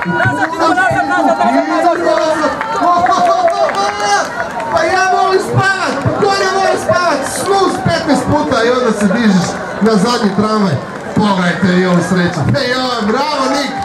Pa ja volim spavat, ko ne voli spavat? Snus 15 puta i onda se dižeš na zadnji tramvaj. Pogledajte i ovu sreću. Bravo Nik!